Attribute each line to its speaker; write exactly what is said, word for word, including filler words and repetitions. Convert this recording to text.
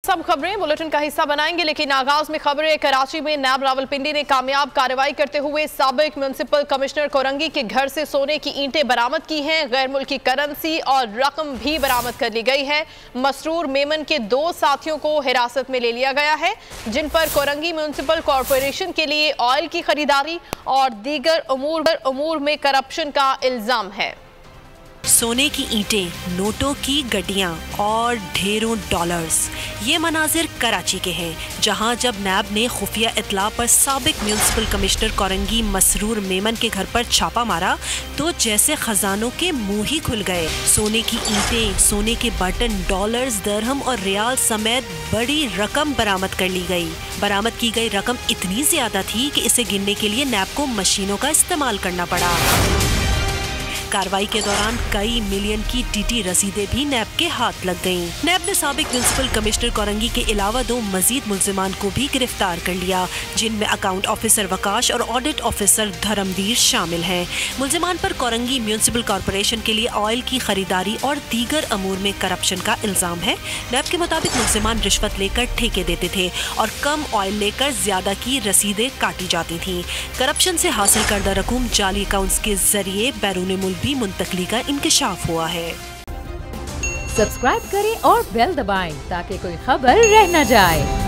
Speaker 1: सब खबरें बुलेटिन का हिस्सा बनाएंगे, लेकिन आगाज में खबरें। कराची में नैब रावलपिंडी ने कामयाब कार्रवाई करते हुए साबिक म्युनिसिपल कमिश्नर कोरंगी के घर से सोने की ईंटें बरामद की हैं। गैर मुल्की करेंसी और रकम भी बरामद कर ली गई है। मसरूर मेमन के दो साथियों को हिरासत में ले लिया गया है, जिन पर कोरंगी म्युनिसिपल कॉरपोरेशन के लिए ऑयल की खरीदारी और दीगर उमूर उमूर में करप्शन का इल्जाम है।
Speaker 2: सोने की ईंटें, नोटों की गड्डियां और ढेरों डॉलर्स, ये मनाजिर कराची के हैं, जहां जब नैब ने खुफिया इत्तला पर साबिक म्युनिसिपल कमिश्नर कोरंगी मसरूर मेमन के घर पर छापा मारा तो जैसे खजानों के मुंह ही खुल गए। सोने की ईंटें, सोने के बटन, डॉलर्स, दरहम और रियाल समेत बड़ी रकम बरामद कर ली गई। बरामद की गई रकम इतनी ज्यादा थी कि इसे गिनने के लिए नैब को मशीनों का इस्तेमाल करना पड़ा। कार्रवाई के दौरान कई मिलियन की टीटी रसीदें भी नैब के हाथ लग गईं। नैब ने साबिक म्युनिसिपल कमिश्नर कोरंगी के अलावा दो मजीद मुल्जिमान को भी गिरफ्तार कर लिया, जिनमें अकाउंट ऑफिसर वकाश और ऑडिट ऑफिसर धर्मवीर शामिल हैं। मुल्जिमान पर कोरंगी म्युनिसिपल कॉरपोरेशन के लिए ऑयल की खरीदारी और दीगर अमूर में करप्शन का इल्जाम है। नैब के मुताबिक मुल्जिमान रिश्वत लेकर ठेके देते थे और कम ऑयल लेकर ज्यादा की रसीदें काटी जाती थी। करप्शन से हासिल करदा रकूम जाली अकाउंट्स के जरिए बैरून मुल्क भी मुंतकली का इंकशाफ हुआ है।
Speaker 3: सब्सक्राइब करें और बेल दबाएं ताकि कोई खबर रह न जाए।